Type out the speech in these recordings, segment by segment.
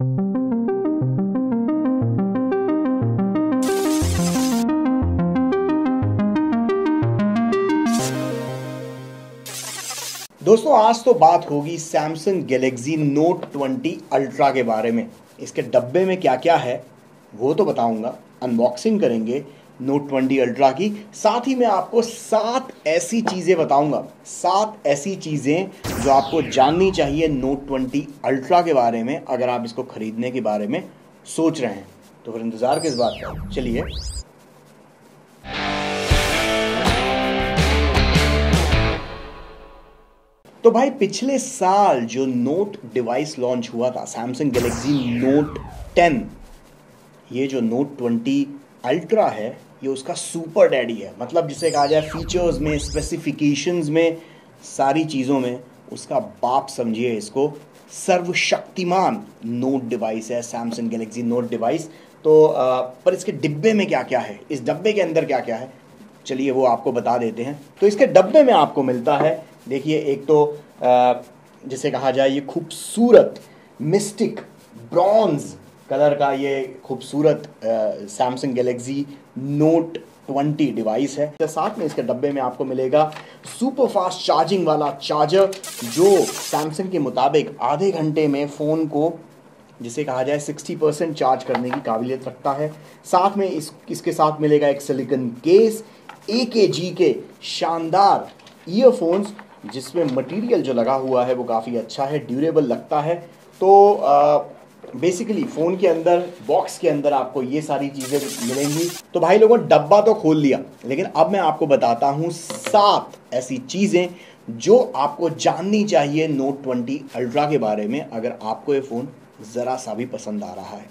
दोस्तों आज तो बात होगी सैमसंग गैलेक्सी नोट 20 अल्ट्रा के बारे में। इसके डब्बे में क्या क्या है वो तो बताऊंगा, अनबॉक्सिंग करेंगे नोट 20 अल्ट्रा की। साथ ही मैं आपको 7 ऐसी चीज़ें बताऊंगा, 7 ऐसी चीज़ें जो आपको जाननी चाहिए नोट 20 अल्ट्रा के बारे में अगर आप इसको खरीदने के बारे में सोच रहे हैं। तो फिर इंतज़ार किस बात का, चलिए। तो भाई पिछले साल जो नोट डिवाइस लॉन्च हुआ था सैमसंग गैलेक्सी नोट 10, ये जो नोट 20 अल्ट्रा है ये उसका सुपर डैडी है। मतलब जिसे कहा जाए फीचर्स में, स्पेसिफिकेशंस में, सारी चीज़ों में उसका बाप समझिए इसको। सर्वशक्तिमान नोट डिवाइस है सैमसंग गैलेक्सी नोट डिवाइस। तो पर इसके डिब्बे में क्या क्या है, इस डब्बे के अंदर क्या क्या है, चलिए वो आपको बता देते हैं। तो इसके डब्बे में आपको मिलता है, देखिए, एक तो जिसे कहा जाए ये खूबसूरत मिस्टिक ब्रॉन्ज कलर का ये खूबसूरत सैमसंग गैलेक्सी नोट 20 डिवाइस है। साथ में इसके डब्बे में आपको मिलेगा सुपर फास्ट चार्जिंग वाला चार्जर जो सैमसंग के मुताबिक आधे घंटे में फ़ोन को जिसे कहा जाए 60% चार्ज करने की काबिलियत रखता है। साथ में इसके साथ मिलेगा एक सिलिकॉन केस, AKG के शानदार ईयरफोन्स जिसमें मटेरियल जो लगा हुआ है वो काफ़ी अच्छा है, ड्यूरेबल लगता है। तो बेसिकली फ़ोन के अंदर, बॉक्स के अंदर आपको ये सारी चीज़ें मिलेंगी। तो भाई लोगों, डब्बा तो खोल लिया, लेकिन अब मैं आपको बताता हूँ 7 ऐसी चीज़ें जो आपको जाननी चाहिए नोट 20 अल्ट्रा के बारे में अगर आपको ये फ़ोन ज़रा सा भी पसंद आ रहा है।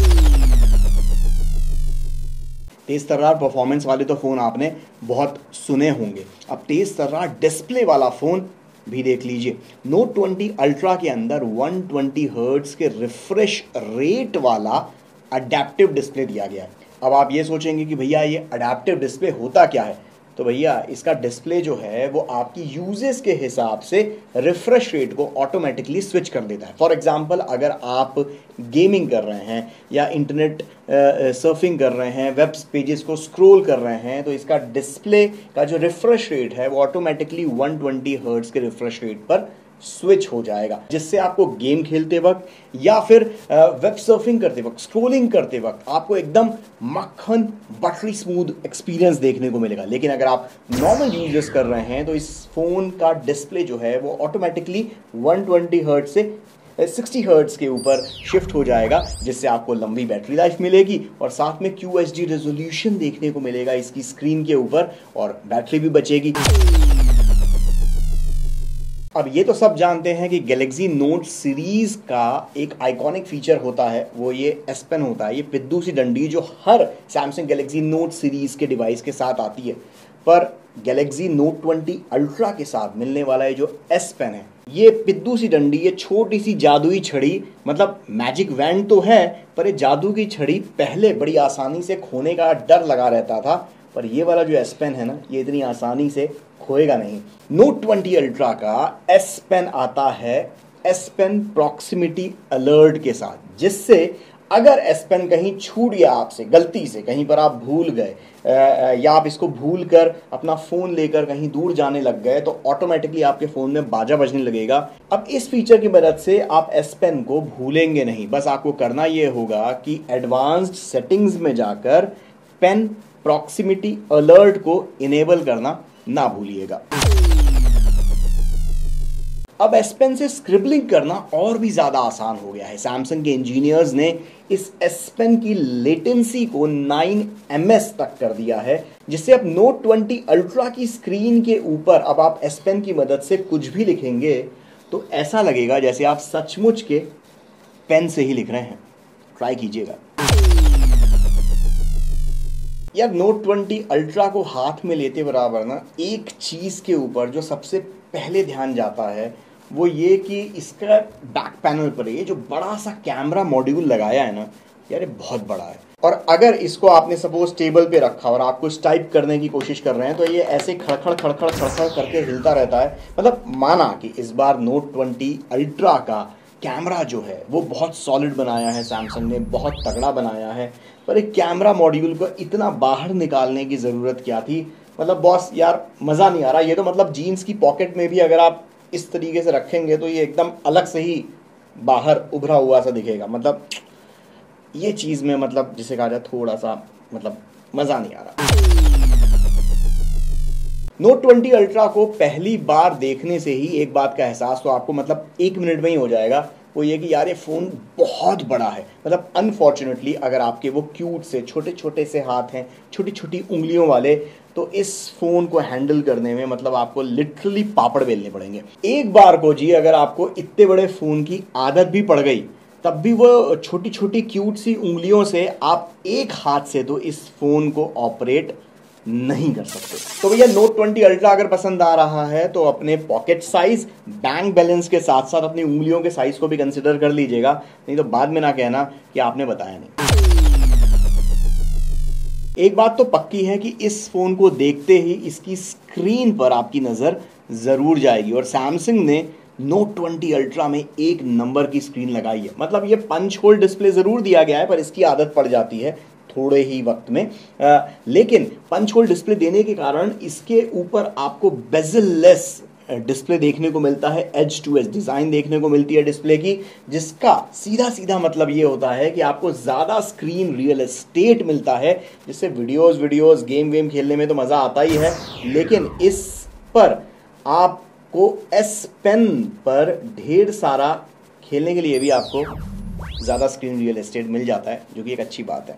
तेज तर्रार परफॉर्मेंस वाले तो फ़ोन आपने बहुत सुने होंगे, अब तेज तर्रार डिस्प्ले वाला फ़ोन भी देख लीजिए। नोट 20 अल्ट्रा के अंदर 120 हर्ट्ज के रिफ्रेश रेट वाला अडेप्टिव डिस्प्ले दिया गया है। अब आप ये सोचेंगे कि भैया ये अडेप्टिव डिस्प्ले होता क्या है, तो भैया इसका डिस्प्ले जो है वो आपकी यूजेस के हिसाब से रिफ्रेश रेट को ऑटोमेटिकली स्विच कर देता है। फॉर एग्जांपल, अगर आप गेमिंग कर रहे हैं या इंटरनेट सर्फिंग कर रहे हैं, वेब पेजेस को स्क्रॉल कर रहे हैं, तो इसका डिस्प्ले का जो रिफ्रेश रेट है वो ऑटोमेटिकली 120 हर्ट्ज के रिफ्रेश रेट पर स्विच हो जाएगा, जिससे आपको गेम खेलते वक्त या फिर वेब सर्फिंग करते वक्त, स्क्रॉलिंग करते वक्त आपको एकदम मक्खन बटरी स्मूथ एक्सपीरियंस देखने को मिलेगा। लेकिन अगर आप नॉर्मल यूजेस कर रहे हैं तो इस फोन का डिस्प्ले जो है वो ऑटोमेटिकली 120 हर्ट्ज से 60 हर्ट्ज के ऊपर शिफ्ट हो जाएगा, जिससे आपको लंबी बैटरी लाइफ मिलेगी और साथ में QHD रेजोल्यूशन देखने को मिलेगा इसकी स्क्रीन के ऊपर और बैटरी भी बचेगी। अब ये तो सब जानते हैं कि गैलेक्सी नोट सीरीज का एक आइकॉनिक फीचर होता है, वो ये S Pen होता है, ये पिद्दू सी डंडी जो हर सैमसंग गैलेक्सी नोट सीरीज के डिवाइस के साथ आती है। पर गैलेक्सी नोट 20 अल्ट्रा के साथ मिलने वाला ये जो S Pen है, ये पिद्दू सी डंडी, ये छोटी सी जादुई छड़ी, मतलब मैजिक वैंड तो है पर ये जादू की छड़ी पहले बड़ी आसानी से खोने का डर लगा रहता था, पर ये वाला जो S Pen है ना, ये इतनी आसानी से खोएगा नहीं। नोट 20 अल्ट्रा का S Pen आता है S Pen प्रॉक्सिमिटी अलर्ट के साथ, जिससे अगर S Pen कहीं छूट गया आपसे गलती से, कहीं पर आप भूल गए या आप इसको भूल कर अपना फ़ोन लेकर कहीं दूर जाने लग गए, तो ऑटोमेटिकली आपके फ़ोन में बाजा बजने लगेगा। अब इस फीचर की मदद से आप S Pen को भूलेंगे नहीं। बस आपको करना ये होगा कि एडवांस्ड सेटिंग्स में जाकर पेन प्रॉक्सिमिटी अलर्ट को इनेबल करना ना भूलिएगा। अब S Pen से स्क्रिबलिंग करना और भी ज़्यादा आसान हो गया है। सैमसंग के इंजीनियर्स ने इस S Pen की लेटेंसी को 9 ms तक कर दिया है, जिससे अब नोट 20 अल्ट्रा की स्क्रीन के ऊपर अब आप S Pen की मदद से कुछ भी लिखेंगे तो ऐसा लगेगा जैसे आप सचमुच के पेन से ही लिख रहे हैं। ट्राई कीजिएगा यार। नोट 20 अल्ट्रा को हाथ में लेते बराबर ना एक चीज़ के ऊपर जो सबसे पहले ध्यान जाता है वो ये कि इसका बैक पैनल पर ये जो बड़ा सा कैमरा मॉड्यूल लगाया है ना यार, ये बहुत बड़ा है। और अगर इसको आपने सपोज टेबल पे रखा और आप कुछ टाइप करने की कोशिश कर रहे हैं तो ये ऐसे खड़खड़ खड़खड़ खड़खड़ करके हिलता रहता है। मतलब माना कि इस बार नोट 20 अल्ट्रा का कैमरा जो है वो बहुत सॉलिड बनाया है सैमसंग ने, बहुत तगड़ा बनाया है, पर एक कैमरा मॉड्यूल को इतना बाहर निकालने की ज़रूरत क्या थी? मतलब बॉस यार मज़ा नहीं आ रहा। ये तो मतलब जीन्स की पॉकेट में भी अगर आप इस तरीके से रखेंगे तो ये एकदम अलग से ही बाहर उभरा हुआ सा दिखेगा। मतलब ये चीज़ में मतलब जिसे कहा जाए थोड़ा सा मतलब मज़ा नहीं आ रहा। नोट 20 अल्ट्रा को पहली बार देखने से ही एक बात का एहसास तो आपको मतलब 1 मिनट में ही हो जाएगा, वो ये कि यार ये फ़ोन बहुत बड़ा है। मतलब अनफॉर्चुनेटली अगर आपके वो क्यूट से छोटे छोटे से हाथ हैं, छोटी छोटी उंगलियों वाले, तो इस फ़ोन को हैंडल करने में मतलब आपको लिटरली पापड़ बेलने पड़ेंगे। एक बार को जी अगर आपको इतने बड़े फ़ोन की आदत भी पड़ गई, तब भी वो छोटी छोटी क्यूट सी उंगलियों से आप एक हाथ से तो इस फ़ोन को ऑपरेट नहीं कर सकते। तो भैया नोट 20 अल्ट्रा अगर पसंद आ रहा है तो अपने पॉकेट साइज, बैंक बैलेंस के साथ साथ अपनी उंगलियों के साइज को भी कंसिडर कर लीजिएगा, नहीं तो बाद में ना कहना कि आपने बताया नहीं। एक बात तो पक्की है कि इस फोन को देखते ही इसकी स्क्रीन पर आपकी नजर जरूर जाएगी, और सैमसंग ने नोट 20 अल्ट्रा में एक नंबर की स्क्रीन लगाई है। मतलब ये पंच होल डिस्प्ले जरूर दिया गया है, पर इसकी आदत पड़ जाती है थोड़े ही वक्त में। लेकिन पंच होल डिस्प्ले देने के कारण इसके ऊपर आपको बेजल लेस डिस्प्ले देखने को मिलता है, एज टू एज डिज़ाइन देखने को मिलती है डिस्प्ले की, जिसका सीधा सीधा मतलब ये होता है कि आपको ज़्यादा स्क्रीन रियल एस्टेट मिलता है, जिससे वीडियोस गेम वेम खेलने में तो मज़ा आता ही है, लेकिन इस पर आपको एस पेन पर ढेर सारा खेलने के लिए भी आपको ज़्यादा स्क्रीन रियल एस्टेट मिल जाता है, जो कि एक अच्छी बात है।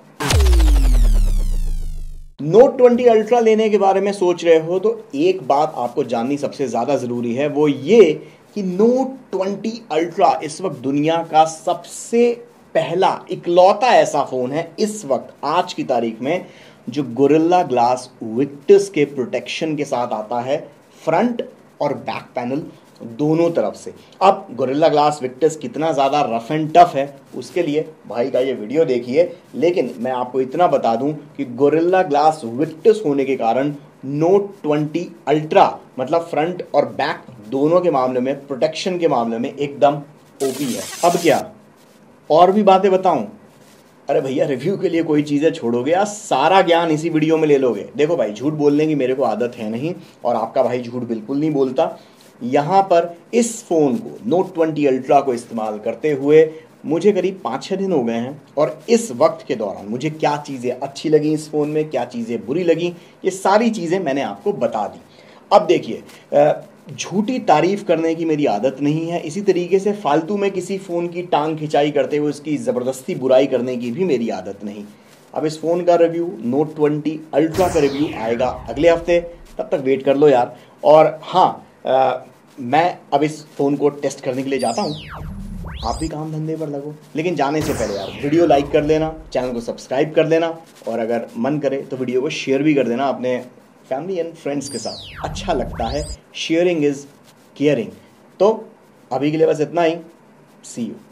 नोट 20 अल्ट्रा लेने के बारे में सोच रहे हो तो एक बात आपको जाननी सबसे ज़्यादा ज़रूरी है, वो ये कि नोट 20 अल्ट्रा इस वक्त दुनिया का सबसे पहला इकलौता ऐसा फ़ोन है इस वक्त आज की तारीख में जो गोरिल्ला ग्लास विक्टस के प्रोटेक्शन के साथ आता है, फ्रंट और बैक पैनल दोनों तरफ से। अब गोरिल्ला ग्लास विक्टस कितना ज़्यादा रफ एंड टफ है उसके लिए भाई का ये वीडियो देखिए, लेकिन मैं आपको इतना बता दूं कि गोरिल्ला ग्लास विक्टस होने के कारण नोट 20 अल्ट्रा मतलब फ्रंट और बैक दोनों के मामले में, प्रोटेक्शन के मामले में एकदम ओपी है। अब क्या और भी बातें बताऊं? अरे भैया रिव्यू के लिए कोई चीज़ें छोड़ोगे या सारा ज्ञान इसी वीडियो में ले लोगे? देखो भाई झूठ बोलने की मेरे को आदत है नहीं, और आपका भाई झूठ बिल्कुल नहीं बोलता। यहाँ पर इस फ़ोन को नोट 20 अल्ट्रा को इस्तेमाल करते हुए मुझे करीब 5-6 दिन हो गए हैं, और इस वक्त के दौरान मुझे क्या चीज़ें अच्छी लगी इस फ़ोन में, क्या चीज़ें बुरी लगी, ये सारी चीज़ें मैंने आपको बता दी। अब देखिए झूठी तारीफ करने की मेरी आदत नहीं है, इसी तरीके से फालतू में किसी फ़ोन की टांग खिंचाई करते हुए उसकी ज़बरदस्ती बुराई करने की भी मेरी आदत नहीं। अब इस फ़ोन का रिव्यू, नोट 20 अल्ट्रा का रिव्यू आएगा अगले हफ्ते, तब तक वेट कर लो यार। और हाँ मैं अब इस फ़ोन को टेस्ट करने के लिए जाता हूँ, आप भी काम धंधे पर लगो, लेकिन जाने से पहले यार वीडियो लाइक कर लेना, चैनल को सब्सक्राइब कर लेना, और अगर मन करे तो वीडियो को शेयर भी कर देना अपने फैमिली एंड फ्रेंड्स के साथ। अच्छा लगता है, शेयरिंग इज़ केयरिंग। तो अभी के लिए बस इतना ही, सी यू।